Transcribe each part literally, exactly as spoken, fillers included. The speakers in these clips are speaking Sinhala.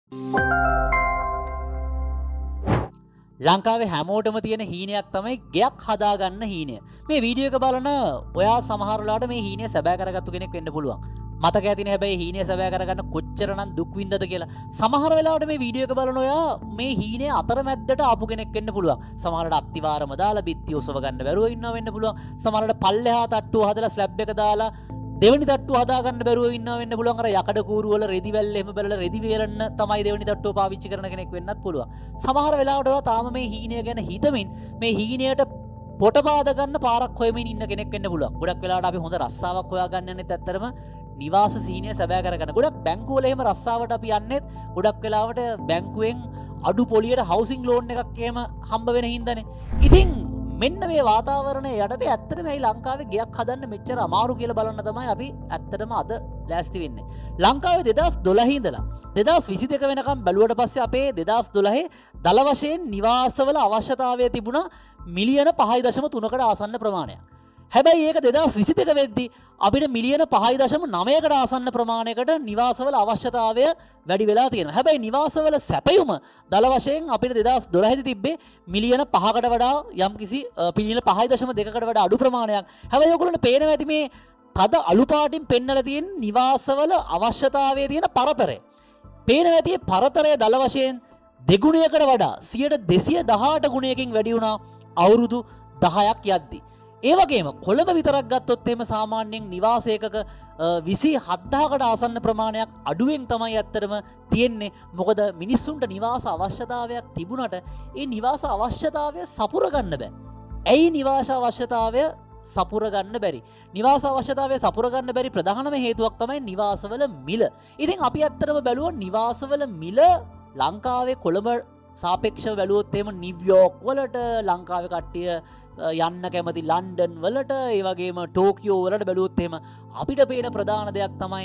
ලංකාවේ හැමෝටම තියෙන හීනයක් තමයි ගෙයක් හදාගන්න හීනය. මේ වීඩියෝ එක බලන ඔයා සමහර වෙලාවට මේ හීනය සැබෑ කරගත්තු කෙනෙක් වෙන්න පුළුවන්. මතක ඇතිනේ හැබැයි හීනය සැබෑ කරගන්න කොච්චරනම් දුක් විඳද කියලා. සමහර වෙලාවට මේ වීඩියෝ එක බලන ඔයා මේ හීනය අතරමැද්දට ආපු කෙනෙක් වෙන්න පුළුවන්. සමහරවිට අත්තිවාරම දාලා බිත්ති ඔසව ගන්න බැරුව ඉන්නව වෙන්න පුළුවන්. සමහරවිට පල්ලෙහා තට්ටුව හදලා ස්ලැබ් එක දාලා දෙවෙනි තට්ටුව හදාගන්න බැරුව ඉන්නව වෙන්න පුළුවන්. අර යකඩ කූරු වල රෙදි වැල් එහෙම බලලා රෙදි වේලන්න තමයි දෙවෙනි තට්ටුව පාවිච්චි කරන කෙනෙක් වෙන්නත් පුළුවන්. සමහර වෙලාවට ඔයා තාම මේ හීනය ගැන හිතමින් මේ හීනයට පොට බාද ගන්න පාරක් හොයමින් ඉන්න කෙනෙක් වෙන්න පුළුවන්. ගොඩක් වෙලාවට අපි හොඳ රස්සාවක් හොයාගන්න යන්නේ ඇත්තටම නිවාස සීනය සැබෑ කරගන්න. ගොඩක් බැංකුව වල එහෙම රස්සාවට අපි යන්නේ ගොඩක් වෙලාවට බැංකුවෙන් අඩු පොලියට හවුසින් ලෝන් එකක් එහෙම හම්බ වෙන හින්දානේ. ඉතින් මෙන්න මේ වාතාවරණය යටතේ ඇත්තටම මේ ලංකාවේ ගෙයක් හදන්න මෙච්චර අමාරු කියලා බලන්න තමයි අපි ඇත්තටම අද ලෑස්ති වෙන්නේ. ලංකාවේ දෙදහස් දොළහ ඉඳලා දෙදහස් විසි දෙක වෙනකම් බැලුවට පස්සේ අපේ දෙදහස් දොළහේ දල වශයෙන් නිවාසවල අවශ්‍යතාවය තිබුණා මිලියන පහයි දශම තුනකට ආසන්න ප්‍රමාණයක්. හැබැයි ඒක දෙදහස් විසි දෙක වෙද්දී අපිට මිලියන පහයි දශම නවයකට ආසන්න ප්‍රමාණයකට නිවාසවල අවශ්‍යතාවය වැඩි වෙලා තියෙනවා. හැබැයි නිවාසවල සැපයුම දල වශයෙන් අපිට දෙදහස් දොළහ දී තිබ්බේ මිලියන පහකට වඩා යම්කිසි මිලියන පහයි දශම දෙකකට වඩා අඩු ප්‍රමාණයක්. හැබැයි ඔයගොල්ලන්ට පේනවා ඇති මේ තද අලු පාටින් පෙන්නලා තියෙන නිවාසවල අවශ්‍යතාවයේ තියෙන පරතරය. පේනවා ඇති මේ පරතරය දල වශයෙන් දෙගුණයකට වඩා සියයට දෙසිය දහඅට ගුණයකින් වැඩි වුණා අවුරුදු දහයක් යද්දී. ඒ වගේම කොළඹ විතරක් ගත්තොත් එහෙම සාමාන්‍යයෙන් නිවාස ඒකක විසි හත්දාහකට ආසන්න ප්‍රමාණයක් අඩුවෙන් තමයි ඇත්තටම තියෙන්නේ. මොකද මිනිස්සුන්ට නිවාස අවශ්‍යතාවයක් තිබුණට ඒ නිවාස අවශ්‍යතාවය සපුර ගන්න බෑ. ඇයි නිවාස අවශ්‍යතාවය සපුර ගන්න බැරි? නිවාස අවශ්‍යතාවය සපුර ගන්න බැරි ප්‍රධානම හේතුවක් තමයි නිවාසවල මිල. ඉතින් අපි ඇත්තටම බැලුවා නිවාසවල මිල ලංකාවේ කොළඹ සාපේක්ෂව බැලුවොත් එහෙම නිව්යෝර්ක් වලට ලංකාවේ කට්ටිය යන්න කැමති ලන්ඩන් වලට ඒ වගේම ටෝකියෝ වලට බැලුවොත් එහෙම අපිට පේන ප්‍රධාන දෙයක් තමයි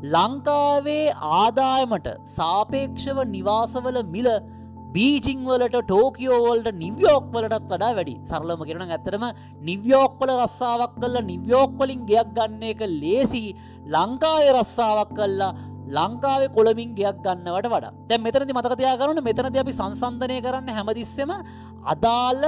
ලංකාවේ ආදායමට සාපේක්ෂව නිවාසවල මිල බීජිං වලට ටෝකියෝ වලට නිව්යෝර්ක් වලටත් වඩා වැඩි. සරලවම කියනවා නම් ඇත්තටම නිව්යෝර්ක් වල රස්සාවක් කළා නිව්යෝර්ක් වලින් ගෙයක් ගන්න එක ලේසි ලංකාවේ රස්සාවක් කළා ලංකාවේ කොළඹින් ගෙයක් ගන්නවට වඩා. දැන් මෙතනදී මතක තියාගන්න මෙතනදී අපි සංසන්දනය කරන්න හැමතිස්සෙම අදාළ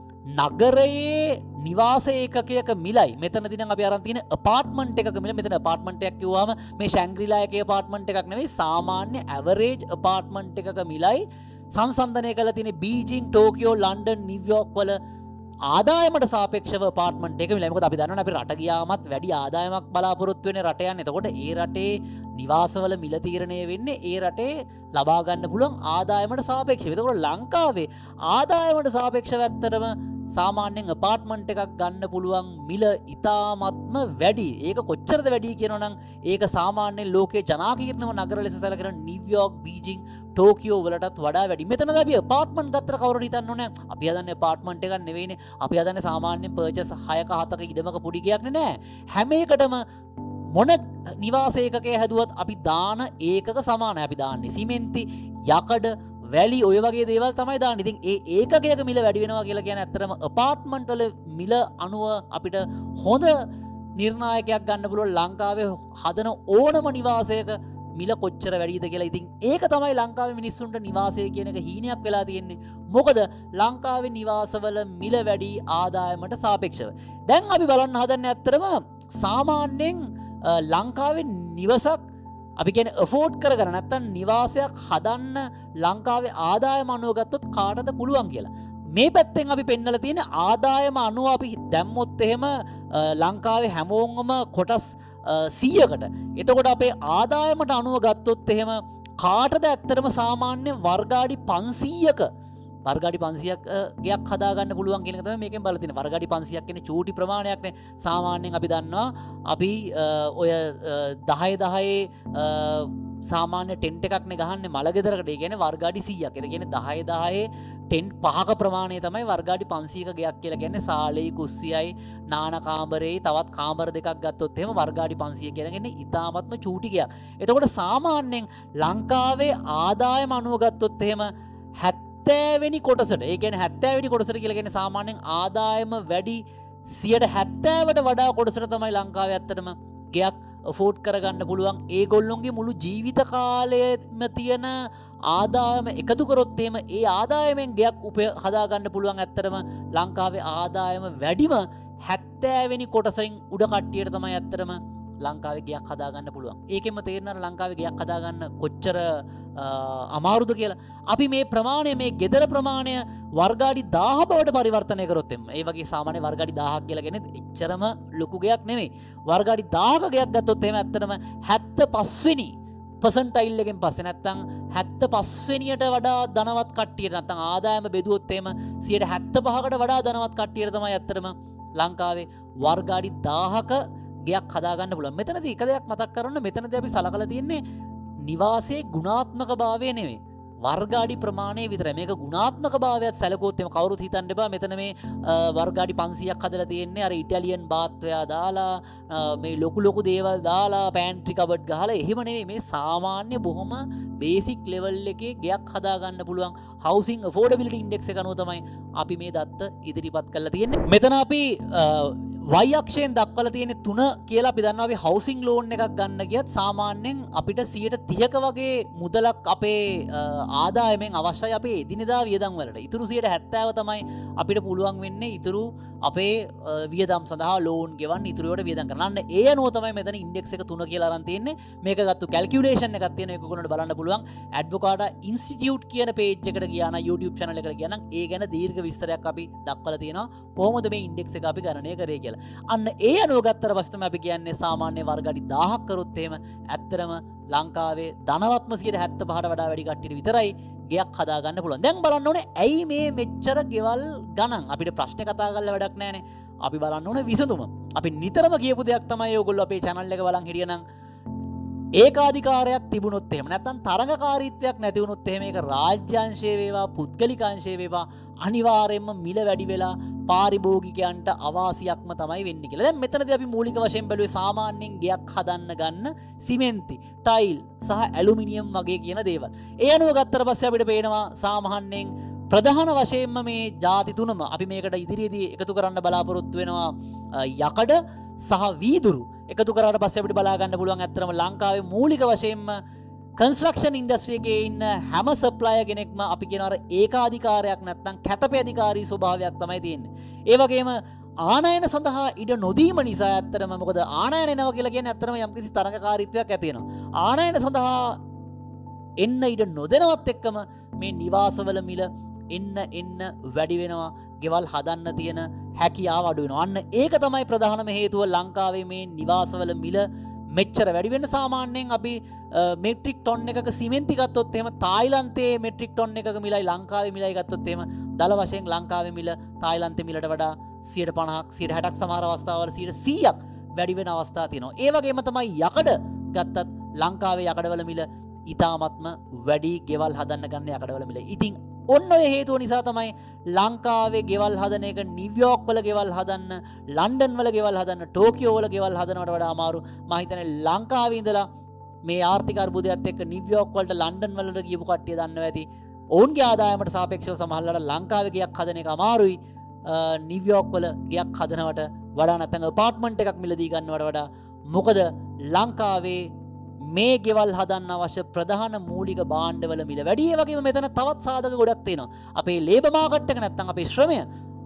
නගරයේ නිවාස ඒකකයක මිලයි. මෙතනදී නම් අපි අරන් තියෙන apartment එකක මිල. මෙතන apartment එකක් කිව්වම මේ ශැන්ග්‍රීලා එකේ apartment එකක් නෙවෙයි සාමාන්‍ය average apartment එකක මිලයි සංසන්දනය කරලා තියෙන බීජිං, ටෝකියෝ, ලන්ඩන්, නිව්යෝර්ක් වල ආදායමට සාපේක්ෂව apartment එක මිලයි. මොකද අපි දන්නවනේ අපි රට ගියාමත් වැඩි ආදායමක් බලාපොරොත්තු වෙන්නේ රට යන්නේ. එතකොට ඒ රටේ නිවාසවල මිල තීරණය වෙන්නේ ඒ රටේ ලබා ගන්න පුළුවන් ආදායමට සාපේක්ෂව. එතකොට ලංකාවේ ආදායමට සාපේක්ෂව ඇත්තටම සාමාන්‍යයෙන් apartment එකක් ගන්න පුළුවන් මිල ඉතාමත්ම වැඩි. ඒක කොච්චරද වැඩි කියනවනම් ඒක සාමාන්‍යයෙන් ලෝකයේ ජනාකීර්ණම නගර ලෙස සැලකෙන නිව්යෝර්ක්, බීජිං, ටෝකියෝ වලටත් වඩා වැඩි. මෙතනදී අපි apartment ගත්තට කවුරුද හිතන්න ඕනේ? අපි හදන්නේ apartment එකක් නෙවෙයිනේ. අපි හදන්නේ සාමාන්‍ය purchase හයක හතක ඉඩමක පොඩි ගයක් නෑ. හැම එකටම මොන නිවාස ඒකකය හැදුවත් අපි දාන ඒකක සමානයි. අපි දාන්නේ සිමෙන්ති, යකඩ, වැලි ඔය වගේ දේවල් තමයි දාන්නේ. ඉතින් ඒ ඒකකයක මිල වැඩි වෙනවා කියලා කියන්නේ ඇත්තටම apartment වල මිල අනුව අපිට හොඳ නිර්ණායකයක් ගන්න පුළුවන් ලංකාවේ හදන ඕනම නිවාසයක මිල කොච්චර වැඩිද කියලා. ඉතින් ඒක තමයි ලංකාවේ මිනිස්සුන්ට නිවාසය කියන එක හීනයක් වෙලා තියෙන්නේ. මොකද ලංකාවේ නිවාසවල මිල වැඩි ආදායමට සාපේක්ෂව. දැන් අපි බලන්න හදන්නේ ඇත්තටම සාමාන්‍යයෙන් ලංකාවේ නිවසක් අපි කියන්නේ afford කරගන්න නැත්නම් නිවාසයක් හදන්න ලංකාවේ ආදායම අනුව ගත්තොත් කාටද පුළුවන් කියලා. මේ පැත්තෙන් අපි පෙන්නලා තියෙන ආදායම අනුව අපි දැම්මොත් එහෙම ලංකාවේ හැමෝම කොටස් සීයකට. එතකොට අපේ ආදායමට අනුව ගත්තොත් එහෙම කාටද ඇත්තටම සාමාන්‍ය වර්ගාඩි පන්සීයක වර්ගාඩි පන්සීයක් ගයක් හදාගන්න පුළුවන් කියන එක තමයි මේකෙන් බලලා තියෙන්නේ. වර්ගාඩි පන්සීයක් කියන්නේ චූටි ප්‍රමාණයක් නේ. සාමාන්‍යයෙන් අපි දන්නවා අපි ඔය දහය දහයේ සාමාන්‍ය ටෙන්ට් එකක් නේ ගහන්නේ මල ගෙදරකට. ඒ කියන්නේ වර්ගාඩි සීයක්. ඒ කියන්නේ දහය දහයේ ටෙන්ට් පහක ප්‍රමාණය තමයි වර්ගාඩි පන්සීයක ගයක් කියලා කියන්නේ. සාලේ, කුස්සියයි, නාන කාමරේ තවත් කාමර දෙකක් ගත්තොත් එහෙම වර්ගාඩි පන්සීය කියන්නේ ඉතාමත්ම චූටි ගයක්. එතකොට සාමාන්‍යයෙන් ලංකාවේ ආදායම අනුව ගත්තොත් එහෙම හැත්තෑවෙනි කොටසට, ඒ කියන්නේ හැත්තෑවෙනි කොටසට කියලා කියන්නේ සාමාන්‍යයෙන් ආදායම වැඩි සියයට හැත්තෑවට වඩා කොටසට තමයි ලංකාවේ ඇත්තටම ගයක් ෆෝට් කරගන්න පුළුවන් ඒගොල්ලොන්ගේ මුළු ජීවිත කාලයම තියෙන ආදායම එකතු කරොත් එහෙම ඒ ආදායමෙන් ගයක් උප හදාගන්න පුළුවන්. ඇත්තටම ලංකාවේ ආදායම වැඩිම හැත්තෑ වෙනි කොටසින් උඩ කට්ටියට තමයි ඇත්තටම ලංකාවේ ගයක් හදාගන්න පුළුවන්. ඒකෙන්ම තේරෙනවා ලංකාවේ ගයක් හදාගන්න කොච්චර අමාරුද කියලා. අපි මේ ප්‍රමාණය මේ ගෙදර ප්‍රමාණය වර්ගාඩි දාහ බවට පරිවර්තනය කරොත් එම් ඒ වගේ සාමාන්‍ය වර්ගාඩි දාහක් කියලා කියන්නේ එච්චරම ලොකු ගයක් නෙමෙයි. වර්ගාඩි දාහක ගයක් ගත්තොත් එහෙම ඇත්තටම හැත්තෑ පහ වෙනි පර්සන්ටයිල් එකෙන් පස්සේ නැත්තම් හැත්තෑ පහ වෙනියට වඩා ධනවත් කට්ටියට නැත්තම් ආදායම බෙදුවොත් එහෙම සියයට හැත්තෑ පහකට වඩා ධනවත් කට්ටියට තමයි ඇත්තටම ලංකාවේ වර්ගාඩි දාහක ගයක් හදාගන්න පුළුවන්. මෙතනදී එක දෙයක් මතක් කරගන්න. මෙතනදී අපි සලකලා තියෙන්නේ නිවාසයේ ගුණාත්මක භාවය නෙවෙයි. වර්ගාඩි ප්‍රමාණය විතරයි. මේක ගුණාත්මක භාවයත් සැලකුවොත් එම කවුරුත් හිතන්න එපා මෙතන මේ වර්ගාඩි පන්සීයක් හදලා තියෙන්නේ අර ඉටාලියන් බාත්වයා දාලා මේ ලොකු ලොකු දේවල් දාලා පෑන්ට්‍රි කබඩ් ගහලා එහෙම නෙවෙයි. මේ සාමාන්‍ය බොහොම බේසික් ලෙවල් එකේ ගයක් හදාගන්න පුළුවන් housing affordability index එක අනුව තමයි අපි මේ දත්ත ඉදිරිපත් කරලා තියෙන්නේ. මෙතන අපි Y අක්ෂයෙන් දක්වලා තියෙන තුන කියලා අපි දන්නවා. අපි housing loan එකක් ගන්න ගියත් සාමාන්‍යයෙන් අපිට සියයට තිහක වගේ මුදලක් අපේ ආදායමෙන් අවශ්‍යයි අපේ එදිනෙදා වියදම් වලට. ඉතුරු සියයට හැත්තෑව තමයි අපිට පුළුවන් වෙන්නේ ඉතුරු අපේ වියදම් සඳහා ලෝන් ගෙවන්න ඉතුරු ඒවාට වියදම් කරන්න. ඒ අනුව තමයි මෙතන ඉන්ඩෙක්ස් එක තුන කියලා අරන් තියෙන්නේ. මේක ගත්ත කැල්කියුලේෂන් එකක් තියෙන එක කොහොමද බලන්න පුළුවන්. ඇඩ්වොකාටා ඉන්ස්ටිටියුට් කියන පේජ් එකට ගියා නම් YouTube channel එකට ගියා නම් ඒ ගැන දීර්ඝ විස්තරයක් අපි දක්වලා තියෙනවා. කොහොමද මේ ඉන්ඩෙක්ස් එක අපි ගණනය කරේ කියලා. අන්න ඒ අනුව ගත්තට පස්සේ තමයි අපි කියන්නේ සාමාන්‍ය වර්ගාඩි දාහක් කරොත් එහෙම ඇත්තටම ලංකාවේ ධනවත්ම සියයට හැත්තෑ පහට වඩා වැඩි කට්ටියට විතරයි ගයක් හදාගන්න පුළුවන්. දැන් බලන්න ඕනේ ඇයි මේ මෙච්චර ගෙවල් ගණන් අපිට ප්‍රශ්න කතා කරලා වැඩක් නැහැනේ. අපි බලන්න ඕනේ විසඳුම. අපි නිතරම කියපු දෙයක් තමයි ඔයගොල්ලෝ අපේ channel එක බලන් හිටියනම් ඒකාධිකාරයක් තිබුණොත් එහෙම නැත්නම් තරඟකාරීත්වයක් නැති වුණොත් එහෙම ඒක රාජ්‍යාංශයේ වේවා පුද්ගලිකාංශයේ වේවා අනිවාර්යයෙන්ම මිල වැඩි වෙලා පාරිභෝගිකයන්ට අවාසියක්ම තමයි වෙන්නේ කියලා. දැන් මෙතනදී අපි මූලික වශයෙන් බැලුවේ සාමාන්‍යයෙන් ගෙයක් හදන්න ගන්න සිමෙන්ති, ටයිල් සහ ඇලුමිනියම් වගේ කියන දේවල්. ඒ අනුව ගත්තට පස්සේ අපිට පේනවා සාමාන්‍යයෙන් ප්‍රධාන වශයෙන්ම මේ ಜಾති තුනම අපි මේකට ඉදිරියේදී එකතු කරන්න බලාපොරොත්තු වෙනවා. යකඩ සහ වීදුරු එකතු කරාට පස්සේ අපිට බලා ගන්න පුළුවන් ඇත්තටම ලංකාවේ මූලික වශයෙන්ම කන්ස්ට්‍රක්ෂන් ඉන්ඩස්ට්‍රි එකේ ඉන්න හැම සප්ලයර් කෙනෙක්ම අපි කියන අර ඒකාධිකාරයක් නැත්නම් කැතපේ අධිකාරී ස්වභාවයක් තමයි තියෙන්නේ. ඒ වගේම ආනයන සඳහා ඉඩ නොදීම නිසා ඇත්තටම මොකද ආනයන එනවා කියලා කියන්නේ ඇත්තටම යම්කිසි තරඟකාරීත්වයක් ඇති වෙනවා. ආනයන සඳහා එන්න ඉඩ නොදෙනවත් එක්කම මේ නිවාසවල මිල එන්න එන්න වැඩි වෙනවා. ගෙවල් හදන්න තියෙන හැකියාව අඩු වෙනවා. අන්න ඒක තමයි ප්‍රධානම හේතුව ලංකාවේ මේ නිවාසවල මිල මෙච්චර වැඩි වෙන්න. සාමාන්‍යයෙන් අපි මෙට්‍රික් ටොන් එකක සිමෙන්ති ගත්තොත් එහෙම තායිලන්තයේ මෙට්‍රික් ටොන් එකක මිලයි ලංකාවේ මිලයි ගත්තොත් එහෙම දල වශයෙන් ලංකාවේ මිල තායිලන්තයේ මිලට වඩා සියයට පනහක් සියයට හැටක් සමහර අවස්ථාවල සියයට සීයක් වැඩි වෙන අවස්ථා තියෙනවා. ඒ වගේම තමයි යකඩ ගත්තත් ලංකාවේ යකඩවල මිල ඉතාමත්ම වැඩි. ගෙවල් හදන්න ගන්න යකඩවල මිල. ඉතින් ඔන්න ඔය හේතුව නිසා තමයි ලංකාවේ ගෙවල් හදන එක නිව්යෝර්ක් වල ගෙවල් හදන්න, ලන්ඩන් වල ගෙවල් හදන්න, ටෝකියෝ වල ගෙවල් හදනවට වඩා අමාරු. මම හිතන්නේ ලංකාවේ ඉඳලා මේ ආර්ථික අර්බුදයත් එක්ක නිව්යෝර්ක් වලට ලන්ඩන් වලට ගියපු කට්ටිය දන්නවා ඇති. ඔවුන්ගේ ආදායමට සාපේක්ෂව සමහරවල්ලාට ලංකාවේ ගයක් හදන එක අමාරුයි. නිව්යෝර්ක් වල ගයක් හදනවට වඩා නැත්නම් අපාර්ට්මන්ට් එකක් මිලදී ගන්නවට වඩා. මොකද ලංකාවේ මේ ගෙවල් හදන්න අවශ්‍ය ප්‍රධාන මූලික භාණ්ඩවල මිල වැඩි. ඒ වගේම මෙතන තවත් සාධක ගොඩක් තියෙනවා. අපේ ලේබර් මාකට් එක නැත්නම් අපේ ශ්‍රමය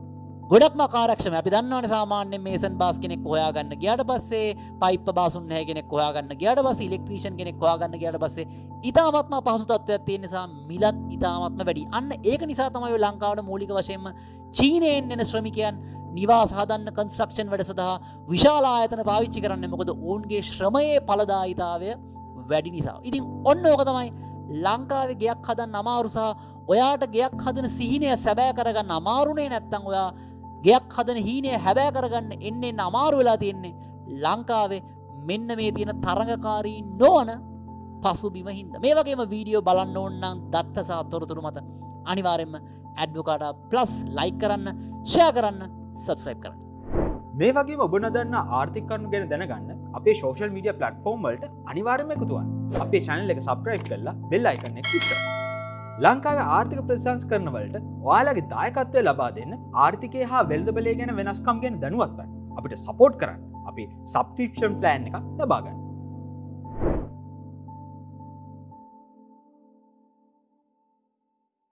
ගොඩක්ම කාර්යක්ෂමයි. අපි දන්නවනේ සාමාන්‍යයෙන් මේසන් බාස් කෙනෙක් හොයාගන්න ගියාට පස්සේ, පයිප් බාසුන් නැහැ කෙනෙක් හොයාගන්න ගියාට පස්සේ, ඉලෙක්ට්‍රීෂියන් කෙනෙක් හොයාගන්න ගියාට පස්සේ ඉතාමත්ම අපහසු තත්ත්වයක් තියෙන නිසා මිලත් ඉතාමත්ම වැඩි. අන්න ඒක නිසා තමයි ඔය ලංකාවට මූලික වශයෙන්ම චීනයෙන් එන ශ්‍රමිකයන් නිවාස හදන්න කන්ස්ට්‍රක්ෂන් වැඩ සඳහා විශාල ආයතන පාවිච්චි කරන්නේ. මොකද ඔවුන්ගේ ශ්‍රමයේ ඵලදායීතාවය වැඩි නිසා. ඉතින් ඔන්න ඕක තමයි ලංකාවේ ගයක් හදන්න අමාරු සහ ඔයාට ගයක් හදන සිහිනය සැබෑ කරගන්න අමාරුනේ නැත්නම් ඔයා ගයක් හදන හීනය හැබෑ කරගන්න එන්න එන්න අමාරු වෙලා තියෙන්නේ ලංකාවේ මෙන්න මේ තියෙන තරඟකාරී නොවන පසුබිම හින්දා. මේ වගේම වීඩියෝ බලන්න ඕන නම් දත්ත සහ තොරතුරු මත අනිවාර්යයෙන්ම ඇඩ්වොකාටා ප්ලස් ලයික් කරන්න, ෂෙයා කරන්න, සබ්ස්ක්‍රයිබ් කරන්න. මේ වගේම ඔබ නොදන්න ආර්ථික කරුණු ගැන දැනගන්න අපේ සෝෂල් මීඩියා ප්ලැට්ෆෝම් වලට අනිවාර්යයෙන්ම එකතු වෙන්න. අපේ channel එක subscribe කරලා bell icon එක click කරන්න. ලංකාවේ ආර්ථික ප්‍රතිසංස්කරණ වලට ඔයාලගේ දායකත්වය ලබා දෙන්න ආර්ථිකය හා වෙළඳ බලය ගැන වෙනස්කම් ගැන දැනුවත් වෙන්න අපිට support කරන්න. අපි subscription plan එකක් ලබා ගන්න.